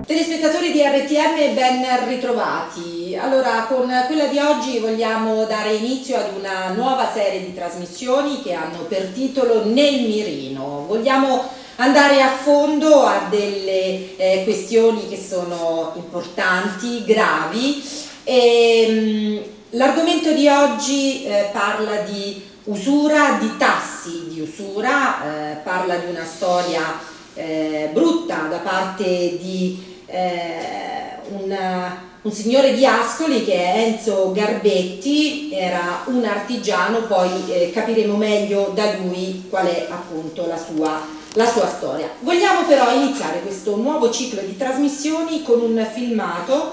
Telespettatori di RTM, ben ritrovati. Allora, con quella di oggi vogliamo dare inizio ad una nuova serie di trasmissioni che hanno per titolo Nel Mirino. Vogliamo andare a fondo a delle questioni che sono importanti, gravi. L'argomento di oggi parla di usura, di tassi di usura, parla di una storia brutta da parte di un signore di Ascoli che è Enzo Garbetti. Era un artigiano, poi capiremo meglio da lui qual è appunto la sua storia. Vogliamo però iniziare questo nuovo ciclo di trasmissioni con un filmato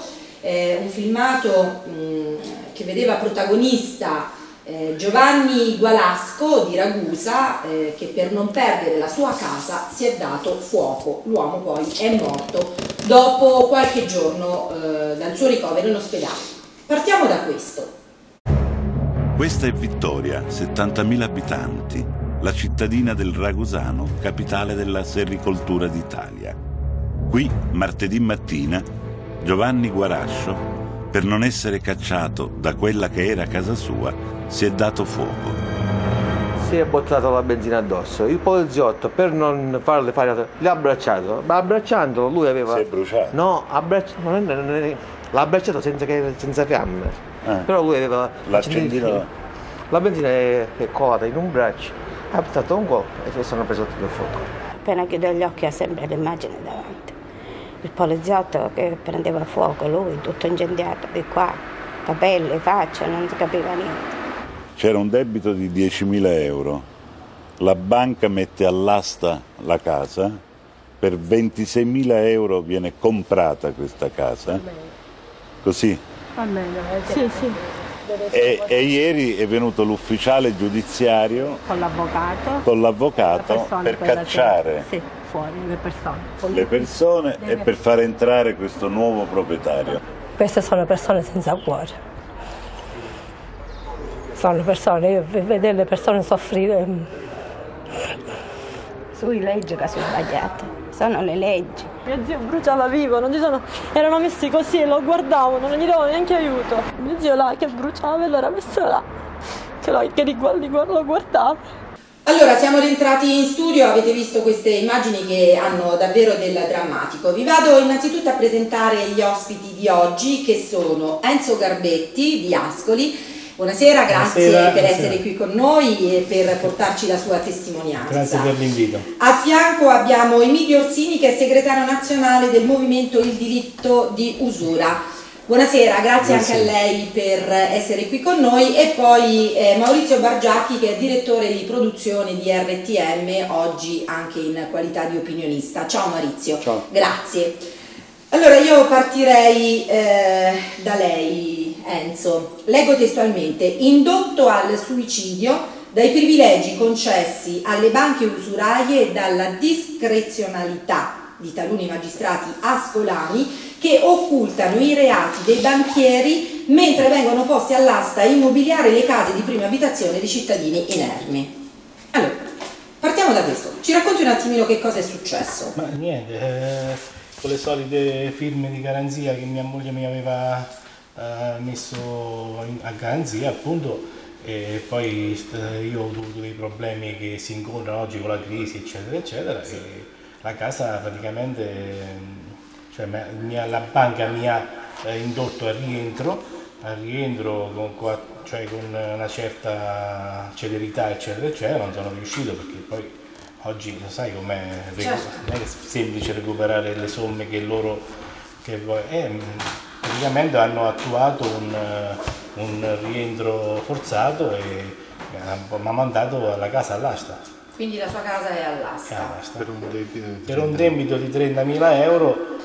che vedeva protagonista Giovanni Gualasco di Ragusa, che per non perdere la sua casa si è dato fuoco. L'uomo poi è morto dopo qualche giorno dal suo ricovero in ospedale. Partiamo da questo. Questa è Vittoria, 70.000 abitanti, la cittadina del Ragusano, capitale della sericoltura d'Italia. Qui, martedì mattina, Giovanni Guarascio, per non essere cacciato da quella che era casa sua, si è dato fuoco. Si è buttato la benzina addosso. Il poliziotto, per non farle fare, l'ha abbracciato, ma abbracciandolo lui aveva... Si è bruciato? No, l'ha abbracciato senza fiamme. Però lui aveva... L'accendino? La benzina è colata in un braccio, ha buttato un colpo e sono preso tutto il fuoco. Appena chiudo gli occhi ha sempre l'immagine davanti. Il poliziotto che prendeva fuoco, lui tutto incendiato, di qua, capelli, faccia, non si capiva niente. C'era un debito di 10.000 euro. La banca mette all'asta la casa, per 26.000 euro viene comprata questa casa. Così. Almeno, sì, sì. E ieri è venuto l'ufficiale giudiziario Con l'avvocato per cacciare fuori le persone e per far entrare questo nuovo proprietario. Queste sono persone senza cuore. Sono persone, io vedere le persone soffrire. Sui leggi che sono sbagliate, sono le leggi. Mio zio bruciava vivo, erano messi così e lo guardavano, non gli davano neanche aiuto. Mio zio là che bruciava e lo era messo là, che lo guardava. Allora, siamo rientrati in studio, avete visto queste immagini che hanno davvero del drammatico. Vi vado innanzitutto a presentare gli ospiti di oggi, che sono Enzo Garbetti di Ascoli. Buonasera, grazie per essere qui con noi e per portarci la sua testimonianza. Grazie per l'invito. A fianco abbiamo Emilio Orsini, che è segretario nazionale del movimento Il Diritto di Usura. Buonasera, grazie anche a lei per essere qui con noi. E poi Maurizio Bargiacchi, che è direttore di produzione di RTM, oggi anche in qualità di opinionista. Ciao Maurizio. Ciao. Grazie. Allora io partirei da lei, Enzo. Leggo testualmente: indotto al suicidio dai privilegi concessi alle banche usuraie e dalla discrezionalità di taluni magistrati ascolani che occultano i reati dei banchieri mentre vengono posti all'asta a immobiliare le case di prima abitazione di cittadini inermi. Allora, partiamo da questo. Ci racconti un attimino che cosa è successo? Ma niente, con le solite firme di garanzia che mia moglie mi aveva messo a garanzia, appunto, e poi io ho avuto dei problemi che si incontrano oggi con la crisi, eccetera, eccetera, e la casa praticamente, cioè la banca mi ha indotto al rientro con una certa celerità, eccetera, eccetera. Non sono riuscito perché poi oggi lo sai com'è, certo. Non è semplice recuperare le somme che loro praticamente hanno attuato un rientro forzato e mi ha mandato alla casa all'asta. Quindi la sua casa è all'asta? Per un debito di 30.000 euro,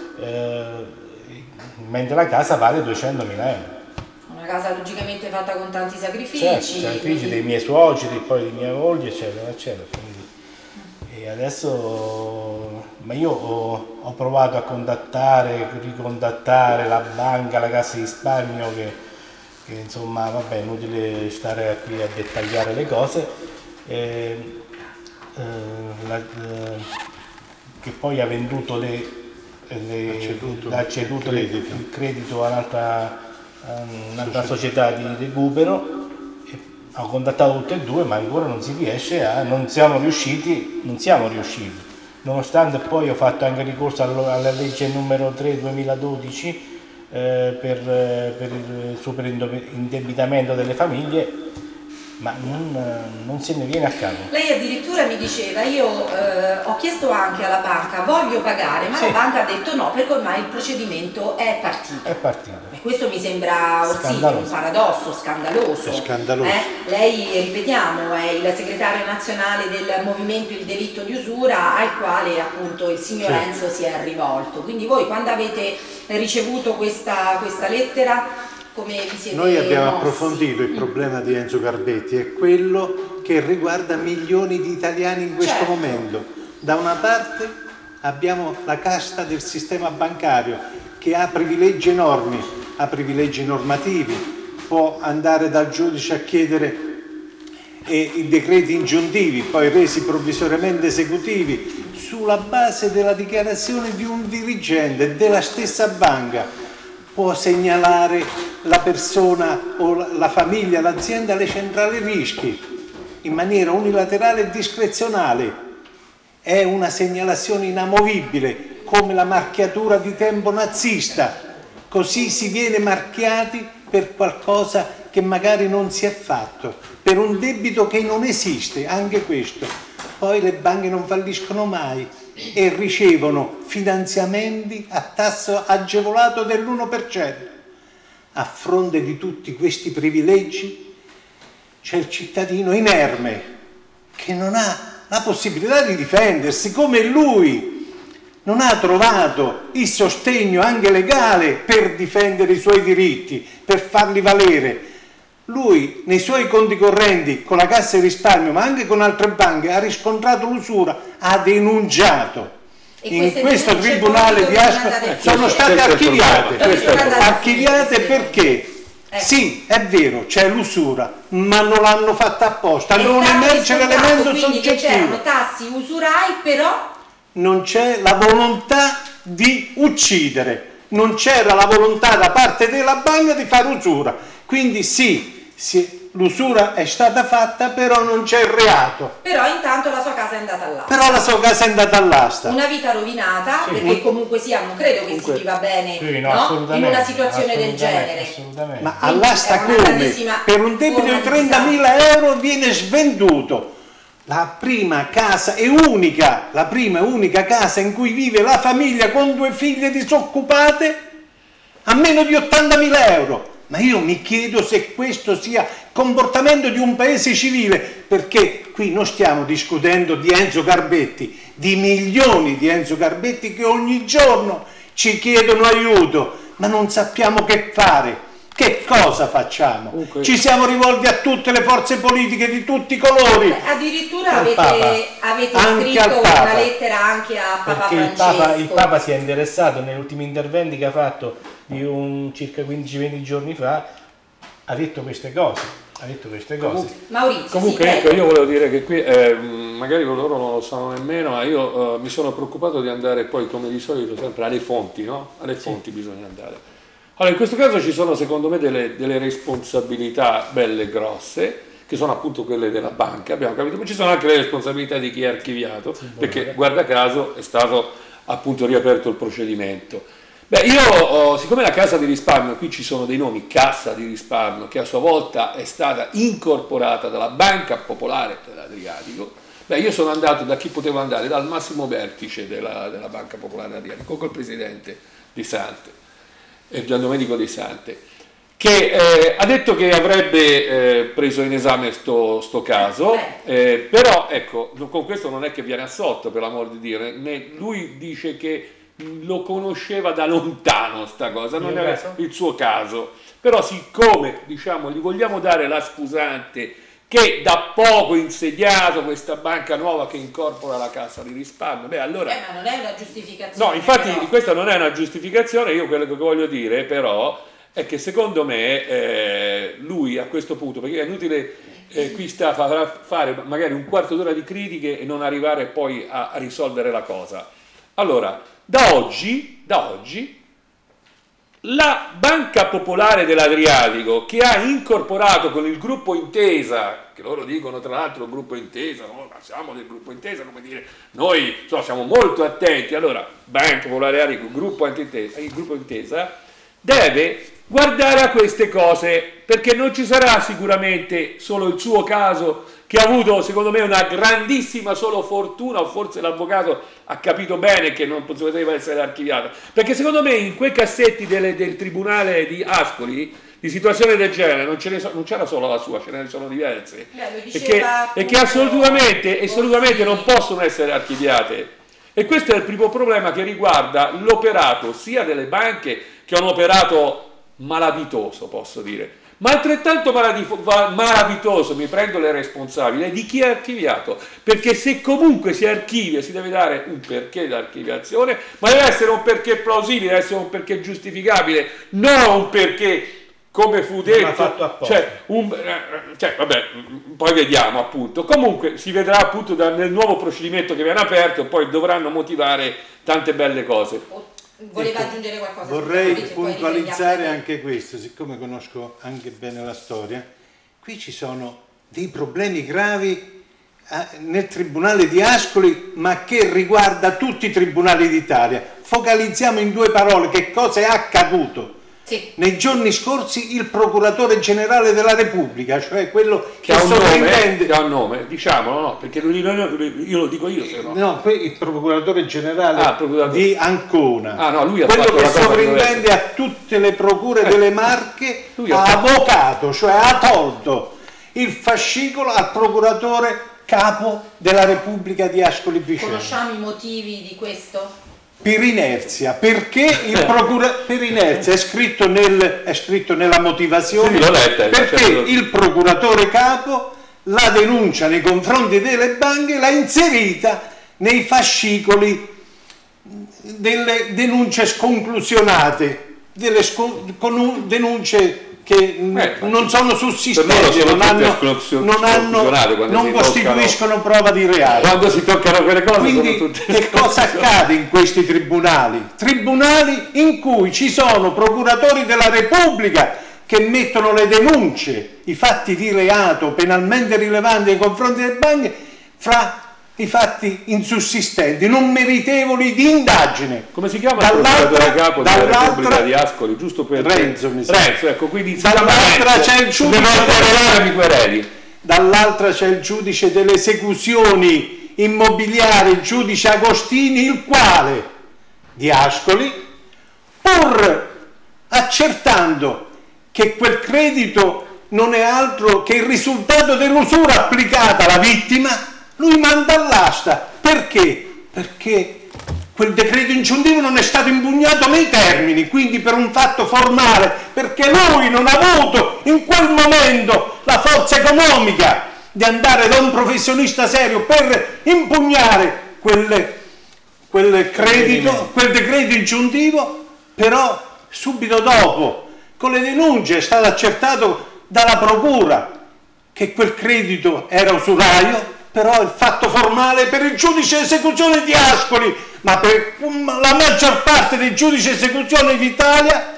mentre la casa vale 200.000 euro. Una casa logicamente fatta con tanti sacrifici. Certo, sacrifici dei miei suoceri, poi di mia moglie, eccetera, eccetera. E adesso, ma io ho provato a ricontattare la banca, la Cassa di Risparmio, che insomma, vabbè, è inutile stare qui a dettagliare le cose, che poi ha venduto ha ceduto il credito a un'altra società di recupero. Ho contattato tutte e due, ma ancora non si riesce non siamo riusciti, nonostante poi ho fatto anche ricorso alla legge numero 3 2012 per il superindebitamento delle famiglie, ma non se ne viene a capo. Lei addirittura mi diceva, io ho chiesto anche alla banca, voglio pagare, ma sì, la banca ha detto no, perché ormai il procedimento è partito. E questo mi sembra un paradosso, scandaloso. È scandaloso. Lei, ripetiamo, è il segretario nazionale del movimento Il Delitto di Usura, al quale appunto il signor Enzo si è rivolto. Quindi voi quando avete ricevuto questa lettera, come vi siete Noi abbiamo mossi? approfondito il problema di Enzo Garbetti, è quello che riguarda milioni di italiani in questo momento. Da una parte abbiamo la casta del sistema bancario che ha privilegi enormi, ha privilegi normativi, può andare dal giudice a chiedere i decreti ingiuntivi, poi resi provvisoriamente esecutivi, sulla base della dichiarazione di un dirigente della stessa banca. Può segnalare la persona o la famiglia, l'azienda alle centrali rischi in maniera unilaterale e discrezionale. È una segnalazione inamovibile, come la marchiatura di tempo nazista. Così si viene marchiati per qualcosa che magari non si è fatto, per un debito che non esiste, anche questo. Poi le banche non falliscono mai e ricevono finanziamenti a tasso agevolato dell'1%. A fronte di tutti questi privilegi c'è il cittadino inerme che non ha la possibilità di difendersi, come lui non ha trovato il sostegno anche legale per difendere i suoi diritti, per farli valere. Lui nei suoi conti correnti con la Cassa di Risparmio, ma anche con altre banche, ha riscontrato l'usura, ha denunciato. In questo tribunale di Ascoli sono state archiviate perché sì, è vero, c'è l'usura, ma non l'hanno fatta apposta, non emerge l'elemento soggettivo. C'erano tassi usurai, però non c'è la volontà di uccidere, non c'era la volontà da parte della banca di fare usura. Quindi sì, l'usura è stata fatta, però non c'è il reato. Però intanto la sua casa è andata all'asta. Una vita rovinata, perché comunque sia, non credo che si viva bene in una situazione del genere. Ma all'asta come? Per un debito di 30.000 euro viene svenduto la prima casa e unica casa in cui vive la famiglia con 2 figlie disoccupate a meno di 80.000 euro. Ma io mi chiedo se questo sia comportamento di un paese civile, perché qui non stiamo discutendo di Enzo Garbetti, di milioni di Enzo Garbetti che ogni giorno ci chiedono aiuto, ma non sappiamo che fare. Che cosa facciamo? Ci siamo rivolti a tutte le forze politiche di tutti i colori. Addirittura avete scritto una lettera anche a Papa Francesco. Il Papa si è interessato negli ultimi interventi che ha fatto di circa 15-20 giorni fa, ha detto queste cose. Maurizio, comunque ecco, io volevo dire che qui magari loro non lo sanno nemmeno, ma io mi sono preoccupato di andare poi, come di solito, sempre alle fonti, no? Alle fonti bisogna andare. Allora, in questo caso ci sono secondo me delle responsabilità belle grosse, che sono appunto quelle della banca, abbiamo capito, ma ci sono anche le responsabilità di chi è archiviato, perché guarda caso è stato appunto riaperto il procedimento. Beh, io, siccome la Cassa di Risparmio, qui ci sono dei nomi, Cassa di Risparmio, che a sua volta è stata incorporata dalla Banca Popolare dell'Adriatico, beh, io sono andato da chi potevo andare, dal massimo vertice della Banca Popolare dell'Adriatico, col presidente Di Sante. Gian Domenico De Sante, che ha detto che avrebbe preso in esame sto caso, però ecco, con questo non è che viene assolto, per l'amor di Dio, lui dice che lo conosceva da lontano sta cosa, non era il suo caso, però siccome diciamo gli vogliamo dare la scusante che da poco insediato questa banca nuova che incorpora la Cassa di Risparmio, beh allora... ma non è una giustificazione. No, infatti questa non è una giustificazione, io quello che voglio dire però è che secondo me lui a questo punto, perché è inutile qui sta a fare magari un quarto d'ora di critiche e non arrivare poi a risolvere la cosa. Allora, da oggi la Banca Popolare dell'Adriatico, che ha incorporato con il gruppo Intesa, che loro dicono tra l'altro gruppo Intesa, no? Ma siamo del gruppo Intesa, come dire, noi siamo molto attenti. Allora, Banca Popolare dell'Adriatico, il gruppo Intesa deve guardare a queste cose, perché non ci sarà sicuramente solo il suo caso, che ha avuto secondo me una grandissima solo fortuna, o forse l'avvocato ha capito bene che non poteva essere archiviato, perché secondo me in quei cassetti del tribunale di Ascoli di situazione del genere non c'era solo la sua, ce ne sono diverse, e che assolutamente non possono essere archiviate. E questo è il primo problema che riguarda l'operato sia delle banche, che è un operato malavitoso, posso dire, ma altrettanto malavitoso, mi prendo le responsabili, di chi è archiviato, perché se comunque si archivia si deve dare un perché d'archiviazione, ma deve essere un perché plausibile, deve essere un perché giustificabile, non un perché come fu detto, vabbè, poi vediamo appunto. Comunque si vedrà appunto nel nuovo procedimento che viene aperto, poi dovranno motivare tante belle cose. Voleva aggiungere qualcosa? Vorrei puntualizzare anche questo, siccome conosco anche bene la storia. Qui ci sono dei problemi gravi nel Tribunale di Ascoli, ma che riguarda tutti i tribunali d'Italia. Focalizziamo in 2 parole che cosa è accaduto. Sì. Nei giorni scorsi il procuratore generale della Repubblica, cioè quello che ha un nome, diciamolo, no? Perché io lo dico io, se no. No, il procuratore generale di Ancona, lui ha quello che sovrintende a tutte le procure delle Marche, ha avocato, cioè ha tolto il fascicolo al procuratore capo della Repubblica di Ascoli Piceno. Conosciamo i motivi di questo? Per inerzia, perché per inerzia è scritto nella motivazione, perché il procuratore capo la denuncia nei confronti delle banche l'ha inserita nei fascicoli delle denunce sconclusionate, delle denunce che non sono sussistenti, non costituiscono prova di reato. Quando si toccano quelle cose. Quindi che cosa accade in questi tribunali? Tribunali in cui ci sono procuratori della Repubblica che mettono le denunce, i fatti di reato penalmente rilevanti nei confronti delle banche, fra i fatti insussistenti, non meritevoli di indagine. Come si chiama il procuratore capo della Repubblica di Ascoli? Giusto per Renzo, ecco, quindi dall'altra c'è il giudice, dall'altra c'è il giudice delle esecuzioni immobiliari, il giudice Agostini, il quale di Ascoli, pur accertando che quel credito non è altro che il risultato dell'usura applicata alla vittima, lui manda all'asta. Perché? Perché quel decreto ingiuntivo non è stato impugnato nei termini, quindi per un fatto formale, perché lui non ha avuto in quel momento la forza economica di andare da un professionista serio per impugnare quel credito, quel decreto ingiuntivo. Però subito dopo, con le denunce, è stato accertato dalla procura che quel credito era usurario. Però il fatto formale per il giudice esecuzione di Ascoli, ma per la maggior parte dei giudici esecuzione d'Italia,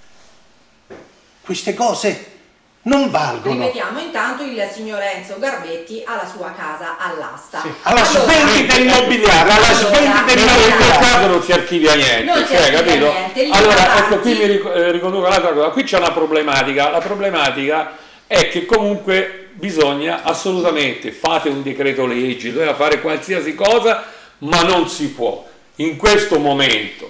queste cose non valgono. Ripetiamo, intanto il signor Enzo Garbetti ha la sua casa all'asta. Sì. Alla svendita immobiliare, in quel caso non si archivia niente, capito? Allora, ecco, qui mi riconduco un'altra cosa. Qui c'è una problematica. La problematica è che comunque bisogna assolutamente, fate un decreto legge, doveva fare qualsiasi cosa, ma non si può in questo momento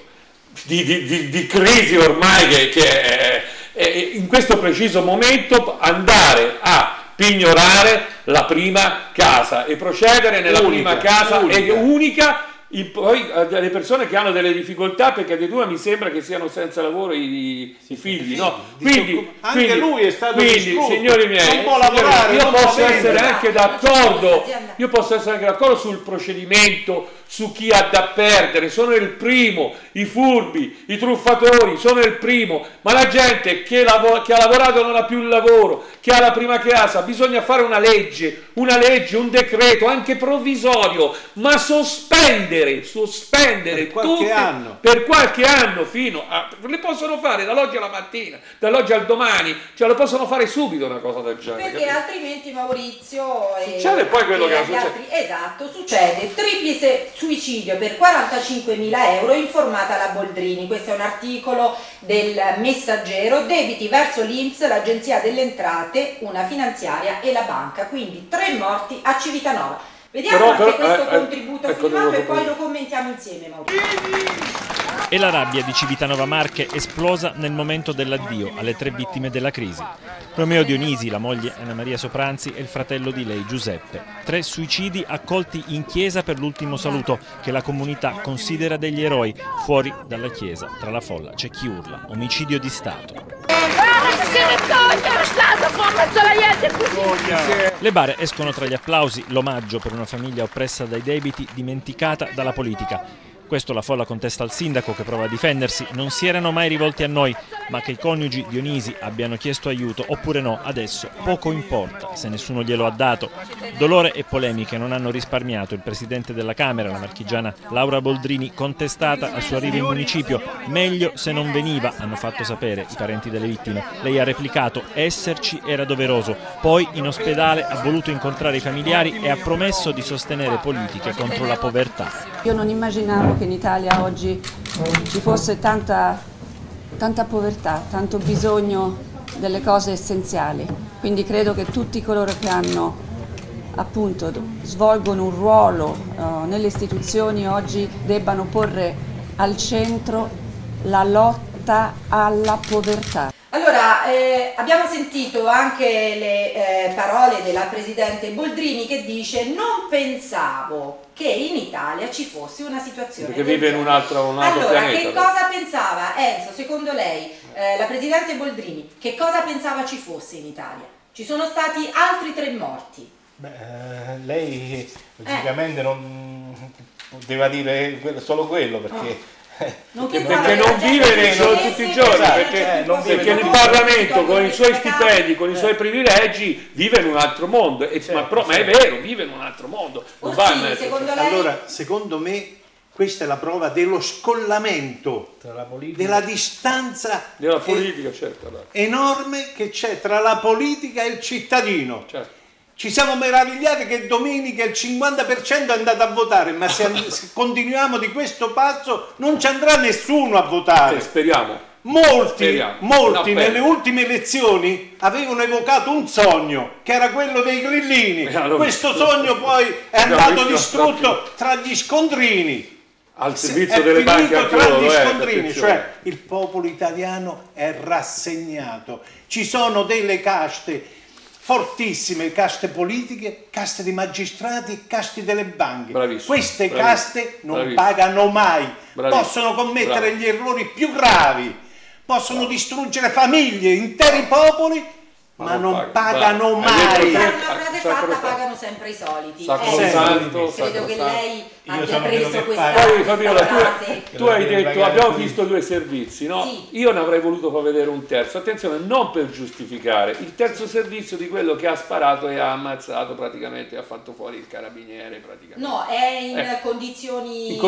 di crisi ormai che in questo preciso momento andare a pignorare la prima casa e procedere nella prima casa unica. Poi le persone che hanno delle difficoltà, perché addirittura mi sembra che siano senza lavoro i figli, no? Quindi lui è stato discutto, signori miei, io posso essere anche d'accordo sul procedimento su chi ha da perdere, sono il primo, i furbi, i truffatori, sono il primo, ma la gente che ha lavorato non ha più il lavoro, che ha la prima casa, bisogna fare una legge, un decreto, anche provvisorio, ma sospendere per qualche anno fino a... Le possono fare dall'oggi alla mattina, dall'oggi al domani, cioè lo possono fare subito una cosa del genere. Perché altrimenti, Maurizio... Succede poi quello che succede. Esatto, succede. Triplice suicidio per 45.000 euro, informata la Boldrini. Questo è un articolo del Messaggero. Debiti verso l'INPS, l'Agenzia delle Entrate, una finanziaria e la banca. Quindi 3 morti a Civitanova. Vediamo questo contributo filmato e poi lo commentiamo insieme, Maurizio. E la rabbia di Civitanova Marche esplosa nel momento dell'addio alle 3 vittime della crisi. Romeo Dionisi, la moglie Anna Maria Sopranzi e il fratello di lei Giuseppe. 3 suicidi accolti in chiesa per l'ultimo saluto che la comunità considera degli eroi. Fuori dalla chiesa, tra la folla, c'è chi urla: omicidio di Stato. Le bare escono tra gli applausi, l'omaggio per una famiglia oppressa dai debiti, dimenticata dalla politica. Questo la folla contesta al sindaco, che prova a difendersi. Non si erano mai rivolti a noi, ma che i coniugi Dionisi abbiano chiesto aiuto oppure no, adesso poco importa se nessuno glielo ha dato. Dolore e polemiche non hanno risparmiato il presidente della Camera, la marchigiana Laura Boldrini, contestata al suo arrivo in municipio. Meglio se non veniva, hanno fatto sapere i parenti delle vittime. Lei ha replicato: esserci era doveroso. Poi in ospedale ha voluto incontrare i familiari e ha promesso di sostenere politiche contro la povertà. Io non immaginavo che in Italia oggi ci fosse tanta povertà, tanto bisogno delle cose essenziali. Quindi credo che tutti coloro che svolgono un ruolo nelle istituzioni oggi debbano porre al centro la lotta alla povertà. Allora, abbiamo sentito anche le parole della Presidente Boldrini, che dice: non pensavo che in Italia ci fosse una situazione perché vive in un altro allora, pianeta. Che cosa pensava, Enzo, secondo lei, la Presidente Boldrini, che cosa pensava ci fosse in Italia? Ci sono stati altri 3 morti. Lei logicamente non poteva dire solo quello, perché... perché non vive tutti i giorni, perché nel Parlamento con i suoi stipendi, con i suoi privilegi vive in un altro mondo, ma è vero, vive in un altro mondo. Allora, secondo me questa è la prova dello scollamento, della distanza della politica, enorme che c'è tra la politica e il cittadino. Ci siamo meravigliati che domenica il 50% è andato a votare, ma se continuiamo di questo passo non ci andrà nessuno a votare. Speriamo. Molti nelle ultime elezioni avevano evocato un sogno, che era quello dei grillini. Questo sogno poi è andato distrutto tra gli scontrini. Al servizio delle banche tra gli scontrini, cioè il popolo italiano è rassegnato. Ci sono delle caste fortissime, caste politiche, caste di magistrati, caste delle banche. Queste caste non pagano mai, possono commettere gli errori più gravi, possono distruggere famiglie, interi popoli, ma non pagano mai. Una frase fatta: pagano sempre i soliti. Credo che lei abbia preso questa frase. Tu hai detto: abbiamo visto 2 servizi, no? Sì. Io ne avrei voluto far vedere un terzo. Attenzione, non per giustificare il terzo servizio di quello che ha sparato e ha ammazzato, praticamente ha fatto fuori il carabiniere praticamente. No, è in condizioni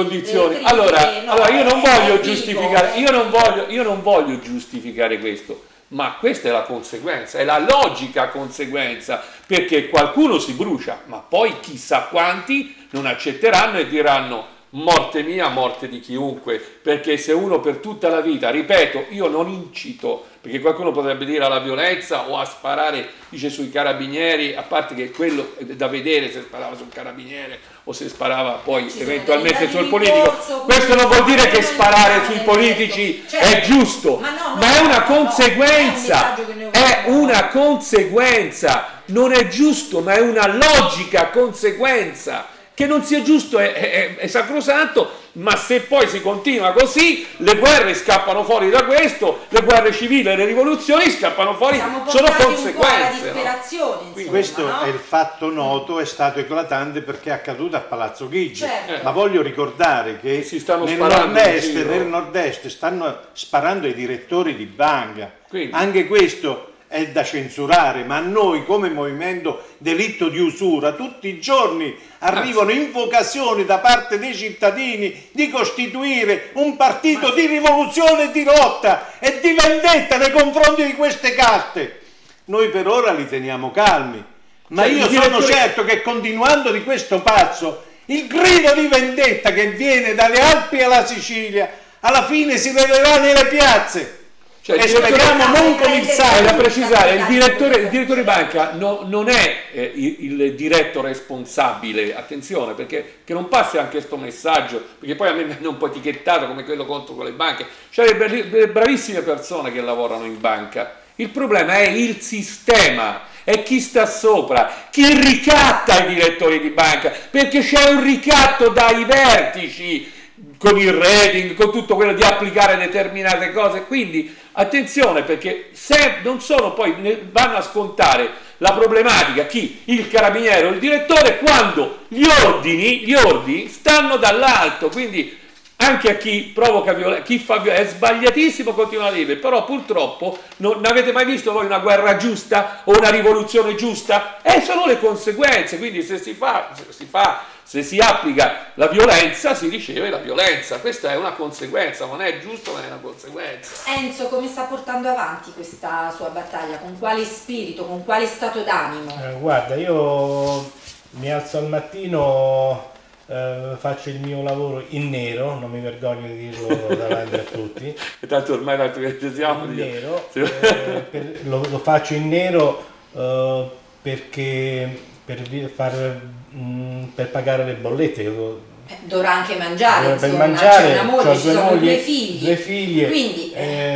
allora io non voglio giustificare, io non voglio giustificare questo. Ma questa è la conseguenza, è la logica conseguenza, perché qualcuno si brucia, ma poi chissà quanti non accetteranno e diranno: morte mia, morte di chiunque, perché se uno per tutta la vita, ripeto, io non incito, perché qualcuno potrebbe dire alla violenza o a sparare, dice, sui carabinieri, a parte che quello è da vedere se sparava sul carabiniere o se sparava poi eventualmente sul politico. Questo non vuol dire che sparare sui politici è giusto, ma è una conseguenza, non è giusto, ma è una logica conseguenza. Che non sia giusto è sacrosanto, ma se poi si continua così, le guerre scappano fuori da questo, le guerre civili, le rivoluzioni scappano fuori, sono conseguenze. Questo no? è il fatto noto, è stato eclatante perché è accaduto a Palazzo Chigi. Certo. Ma voglio ricordare che nel nord-est stanno sparando ai direttori di banca. Quindi. Anche questo è da censurare, ma a noi come movimento delitto di usura tutti i giorni arrivano invocazioni da parte dei cittadini di costituire un partito di rivoluzione e di lotta e di vendetta nei confronti di queste caste. Noi per ora li teniamo calmi, ma io sono certo che continuando di questo passo il grido di vendetta che viene dalle Alpi alla Sicilia alla fine si vederà nelle piazze. Cioè, e speriamo non con il sangue. Da precisare, il direttore di banca non è il diretto responsabile, attenzione, perché che non passi anche questo messaggio, perché poi a me mi hanno un po' etichettato come quello contro con le banche. C'è delle bravissime persone che lavorano in banca, il problema è il sistema, è chi sta sopra, chi ricatta i direttori di banca, perché c'è un ricatto dai vertici, con il rating, con tutto quello di applicare determinate cose, quindi attenzione, perché se non sono poi vanno a scontare la problematica chi? Il carabiniere o il direttore, quando gli ordini stanno dall'alto, quindi anche a chi provoca violenza, chi fa violenza, è sbagliatissimo continuare a dire, però purtroppo non avete mai visto voi una guerra giusta o una rivoluzione giusta? Sono le conseguenze, quindi se si applica la violenza, si riceve la violenza. Questa è una conseguenza, non è giusto, ma è una conseguenza. Enzo, come sta portando avanti questa sua battaglia? Con quale spirito, con quale stato d'animo? Guarda, io mi alzo al mattino, faccio il mio lavoro in nero, non mi vergogno di dirlo davanti a tutti. E tanto ormai tanto che ci siamo. In nero, lo faccio in nero perché per pagare le bollette dovrà anche mangiare, per insomma, mangiare, c'è una moglie, ci sono mogli, due figlie, quindi,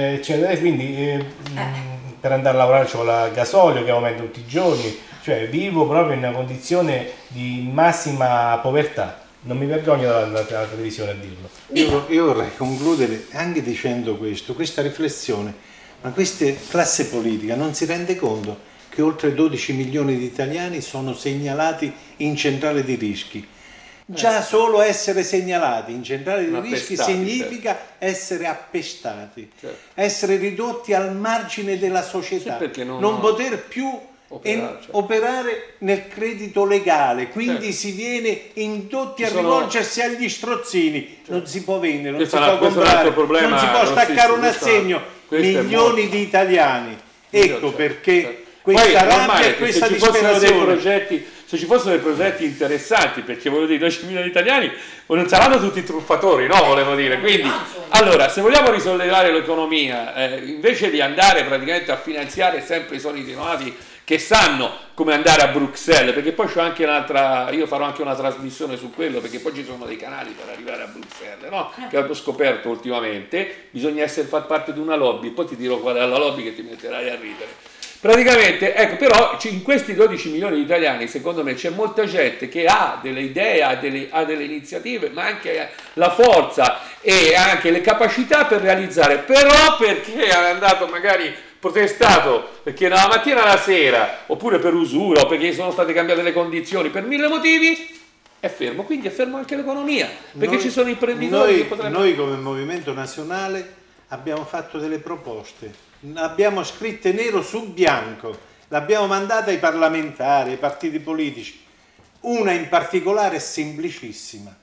per andare a lavorare c'ho il gasolio che aumenta tutti i giorni, cioè vivo proprio in una condizione di massima povertà. Non mi vergogno davanti alla televisione a dirlo. Io vorrei concludere anche dicendo questa riflessione, ma questa classe politica non si rende conto che oltre 12 milioni di italiani sono segnalati in centrale di rischi. Già solo essere segnalati in centrale di rischi significa essere appestati, essere ridotti al margine della società, non poter più operare nel credito legale, quindi si viene indotti a rivolgersi agli strozzini, non si può vendere, non si può comprare, non si può staccare un assegno, milioni di italiani. Ecco perché questa rabbia e questa disperazione. Se ci fossero dei progetti interessanti, perché voglio dire, 12 milioni di italiani non saranno tutti truffatori, no? Volevo dire, quindi, allora, se vogliamo risollevare l'economia, invece di andare praticamente a finanziare sempre i soliti noti che sanno come andare a Bruxelles, perché poi c'è anche io farò anche una trasmissione su quello, perché poi ci sono dei canali per arrivare a Bruxelles, no? Che ho scoperto ultimamente, bisogna far parte di una lobby, poi ti dirò qual è la lobby che ti metterai a ridere. Praticamente, ecco, però in questi 12 milioni di italiani, secondo me, c'è molta gente che ha delle idee, ha delle iniziative, ma anche la forza e anche le capacità per realizzare, però perché è andato magari protestato, perché dalla mattina alla sera, oppure per usura, o perché sono state cambiate le condizioni, per 1000 motivi, è fermo, quindi è fermo anche l'economia, perché ci sono imprenditori che potrebbero... Noi come Movimento Nazionale abbiamo fatto delle proposte, l'abbiamo scritte nero su bianco, l'abbiamo mandata ai parlamentari, ai partiti politici. Una in particolare è semplicissima,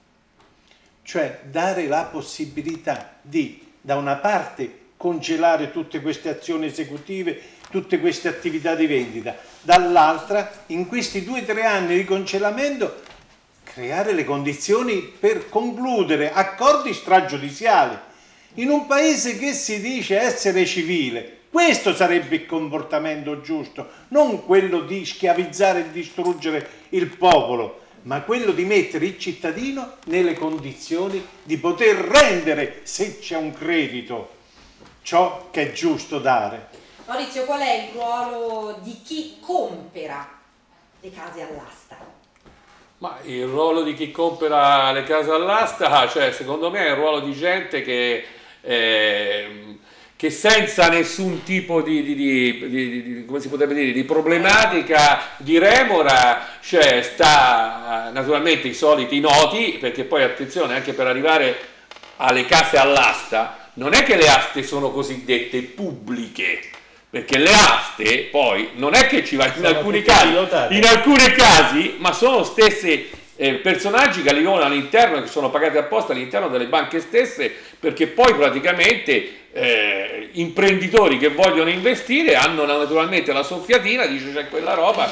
cioè dare la possibilità di, da una parte, congelare tutte queste azioni esecutive, tutte queste attività di vendita, dall'altra, in questi 2-3 anni di congelamento, creare le condizioni per concludere accordi stragiudiziali. In un paese che si dice essere civile, questo sarebbe il comportamento giusto, non quello di schiavizzare e distruggere il popolo, ma quello di mettere il cittadino nelle condizioni di poter rendere, se c'è un credito, ciò che è giusto dare. Maurizio, qual è il ruolo di chi compra le case all'asta? Ma il ruolo di chi compra le case all'asta, cioè secondo me è il ruolo di gente che senza nessun tipo come si potrebbe dire, di problematica, di remora, cioè sta naturalmente i soliti noti, perché poi attenzione, anche per arrivare alle case all'asta, non è che le aste sono cosiddette pubbliche, perché le aste poi non è che ci va in alcuni casi, ma sono stesse personaggi che vivono all'interno, che sono pagati apposta all'interno delle banche stesse, perché poi praticamente imprenditori che vogliono investire hanno naturalmente la soffiatina, dice c'è quella roba,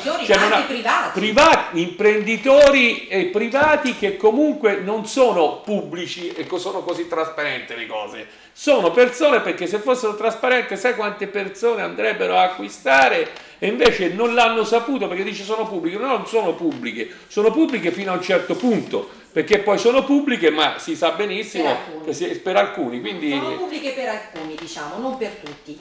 imprenditori privati che comunque non sono pubblici e sono così trasparenti le cose, sono persone, perché se fossero trasparenti sai quante persone andrebbero a acquistare, e invece non l'hanno saputo perché dice sono pubbliche. No, non sono pubbliche fino a un certo punto, perché poi sono pubbliche, ma si sa benissimo per alcuni, quindi sono pubbliche per alcuni, diciamo, non per tutti.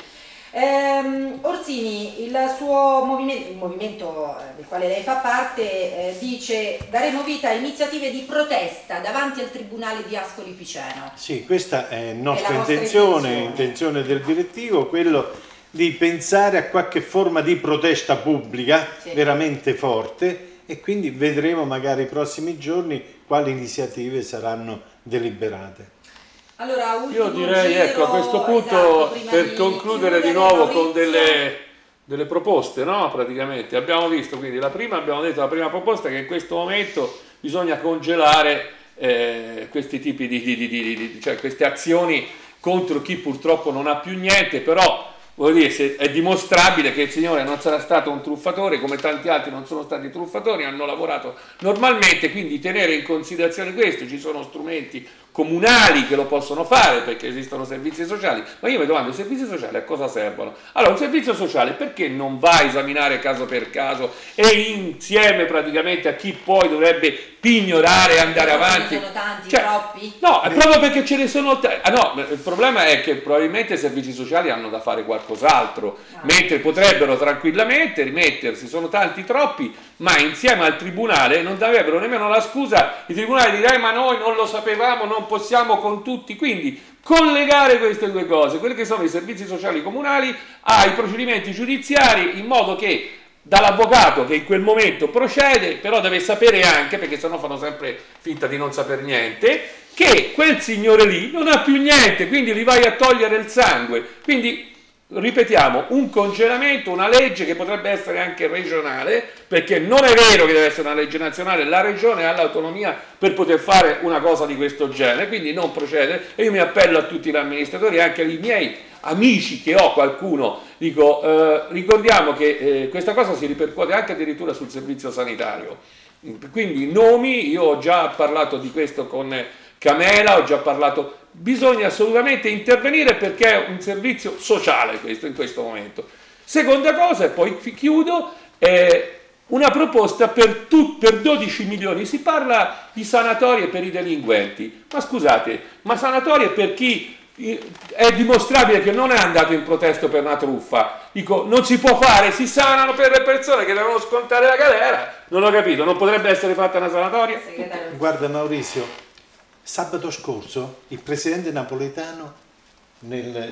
Orsini, il suo movimento, il movimento del quale lei fa parte, dice: daremo vita a iniziative di protesta davanti al Tribunale di Ascoli Piceno. Sì, questa è nostra intenzione del direttivo, quello di pensare a qualche forma di protesta pubblica veramente forte, e quindi vedremo magari i prossimi giorni quali iniziative saranno deliberate. Allora, io direi, ecco, a questo punto, per concludere di nuovo con delle proposte, no? Praticamente abbiamo visto, quindi abbiamo detto la prima proposta, che in questo momento bisogna congelare questi tipi cioè queste azioni contro chi purtroppo non ha più niente, però voglio dire, se è dimostrabile che il signore non sarà stato un truffatore, come tanti altri non sono stati truffatori, hanno lavorato normalmente, quindi tenere in considerazione questo. Ci sono strumenti comunali che lo possono fare, perché esistono servizi sociali, ma io mi domando, i servizi sociali a cosa servono? Allora, un servizio sociale perché non va a esaminare caso per caso e insieme praticamente a chi poi dovrebbe pignorare e andare avanti? Ce ne sono tanti, troppi? No, è proprio perché ce ne sono tanti. No, il problema è che probabilmente i servizi sociali hanno da fare qualcos'altro, mentre potrebbero tranquillamente rimettersi, sono tanti, troppi, ma insieme al tribunale non avrebbero nemmeno la scusa, i tribunali diranno ma noi non lo sapevamo, non possiamo con tutti. Quindi collegare queste due cose, quelli che sono i servizi sociali comunali, ai procedimenti giudiziari, in modo che dall'avvocato che in quel momento procede, però deve sapere anche, perché sennò fanno sempre finta di non saper niente, che quel signore lì non ha più niente, quindi gli vai a togliere il sangue. Quindi ripetiamo, un congelamento, una legge che potrebbe essere anche regionale, perché non è vero che deve essere una legge nazionale, la regione ha l'autonomia per poter fare una cosa di questo genere, quindi non procedere. E io mi appello a tutti gli amministratori, anche ai miei amici che ho, qualcuno, dico, ricordiamo che questa cosa si ripercuote anche addirittura sul servizio sanitario, quindi nomi, io ho già parlato di questo con Camela, ho già parlato, bisogna assolutamente intervenire perché è un servizio sociale questo in questo momento. Seconda cosa, e poi chiudo, una proposta per 12 milioni, si parla di sanatorie per i delinquenti, ma scusate, ma sanatorie per chi è dimostrabile che non è andato in protesto per una truffa, dico, non si può fare, si sanano per le persone che devono scontare la galera, non ho capito, non potrebbe essere fatta una sanatoria? Guarda Maurizio, sabato scorso il presidente Napolitano nel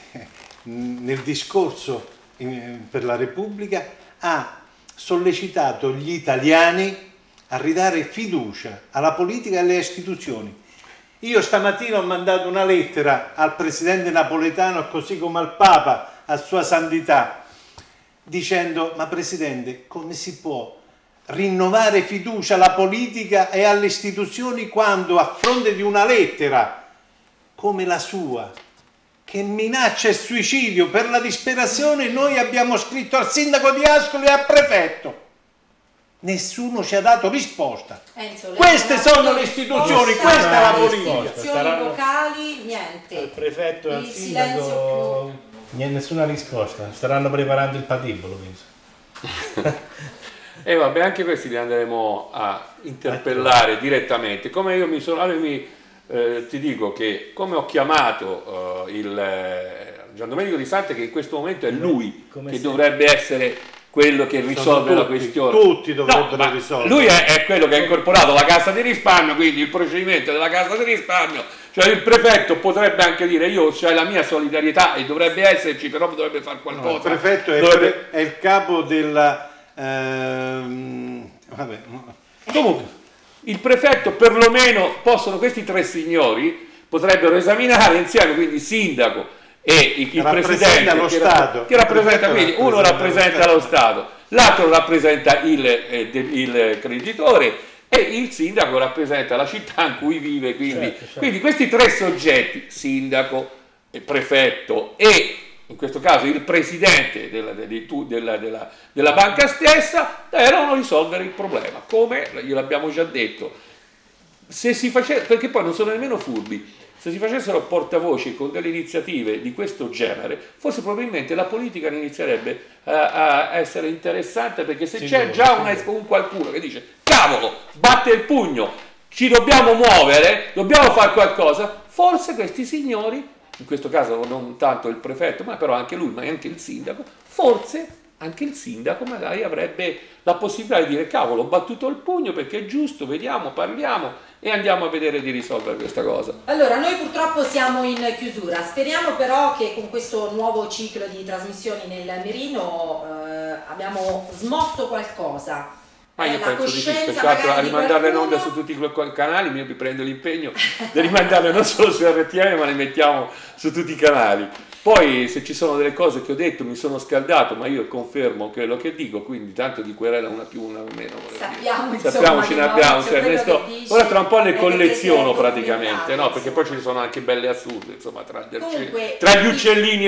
discorso per la Repubblica ha sollecitato gli italiani a ridare fiducia alla politica e alle istituzioni. Io stamattina ho mandato una lettera al presidente Napolitano, così come al Papa, a Sua Santità, dicendo: ma presidente, come si può rinnovare fiducia alla politica e alle istituzioni quando, a fronte di una lettera come la sua, che minaccia il suicidio per la disperazione, noi abbiamo scritto al sindaco di Ascoli e al prefetto? Nessuno ci ha dato risposta. Queste sono le istituzioni, questa è la politica. Le istituzioni vocali, niente. Al prefetto e al sindaco nessuna risposta. Staranno preparando il patibolo, penso. E vabbè, anche questi li andremo a interpellare direttamente. Come io ti dico che come ho chiamato il Gian Domenico Di Sante, che in questo momento è lui che dovrebbe essere quello che risolve la questione. Tutti dovrebbero risolvere. Lui è quello che ha incorporato la Cassa di risparmio, quindi il procedimento della Cassa di risparmio, cioè il prefetto potrebbe anche dire io c'è la mia solidarietà e dovrebbe esserci, però dovrebbe fare qualcosa. No, il prefetto è il capo della... vabbè. Comunque, il prefetto perlomeno questi tre signori potrebbero esaminare insieme, quindi il sindaco e il presidente che rappresenta, quindi uno rappresenta lo Stato, l'altro rappresenta il creditore e il sindaco rappresenta la città in cui vive, quindi, quindi questi tre soggetti, sindaco, prefetto e in questo caso il presidente della banca stessa, devono risolvere il problema, come gliel'abbiamo già detto. Se si facesse, perché poi non sono nemmeno furbi, se si facessero portavoce con delle iniziative di questo genere, forse probabilmente la politica ne inizierebbe a essere interessante, perché se c'è già un qualcuno che dice cavolo, batte il pugno, ci dobbiamo muovere, dobbiamo fare qualcosa, forse questi signori, in questo caso non tanto il prefetto, ma però anche lui, ma anche il sindaco, forse anche il sindaco magari avrebbe la possibilità di dire cavolo, ho battuto il pugno perché è giusto, vediamo, parliamo e andiamo a vedere di risolvere questa cosa. Allora, noi purtroppo siamo in chiusura, speriamo però che con questo nuovo ciclo di trasmissioni nel Merino abbiamo smosso qualcosa. Ma io penso di sì, perché a rimandarle in onda su tutti i canali, io mi prendo l'impegno di rimandarle non solo su RTM, ma le mettiamo su tutti i canali. Poi se ci sono delle cose che ho detto mi sono scaldato, ma io confermo quello che dico, quindi tanto di querela una più una meno. Sappiamo ce ne abbiamo. Ora tra un po' le colleziono praticamente, no? Perché poi ci sono anche belle assurde, insomma, tra gli uccellini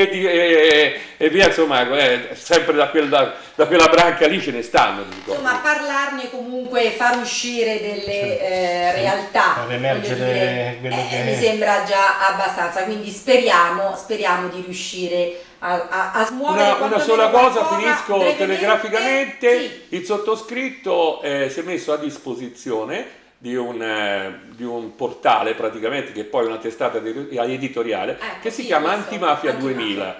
e via, insomma, sempre da quella branca lì ce ne stanno. Insomma, parlarne comunque, far uscire delle realtà, far emergere mi sembra già abbastanza, quindi speriamo di riuscire a smuovere una sola cosa, finisco telegraficamente. Sì. Il sottoscritto si è messo a disposizione di un portale praticamente, che è poi una testata editoriale, che si chiama Antimafia 2000,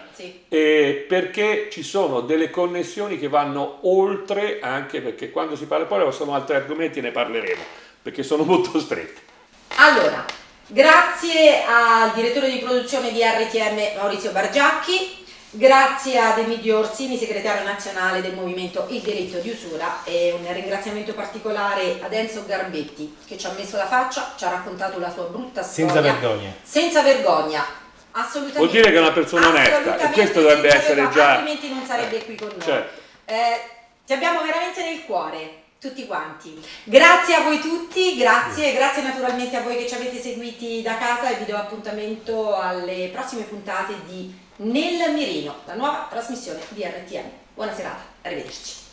perché ci sono delle connessioni che vanno oltre, anche perché quando si parla poi sono altri argomenti e ne parleremo, perché sono molto strette. Allora, grazie al direttore di produzione di RTM Maurizio Bargiacchi, grazie ad Emidio Orsini, segretario nazionale del movimento Il Diritto di Usura, e un ringraziamento particolare ad Enzo Garbetti che ci ha messo la faccia, ci ha raccontato la sua brutta storia. Senza vergogna. Senza vergogna, assolutamente. Vuol dire che è una persona onesta e questo dovrebbe essere già... Altrimenti non sarebbe qui con noi. Certo. Ti abbiamo veramente nel cuore. Tutti quanti. Grazie a voi tutti, grazie naturalmente a voi che ci avete seguiti da casa e vi do appuntamento alle prossime puntate di Nel Mirino, la nuova trasmissione di RTM. Buona serata, arrivederci.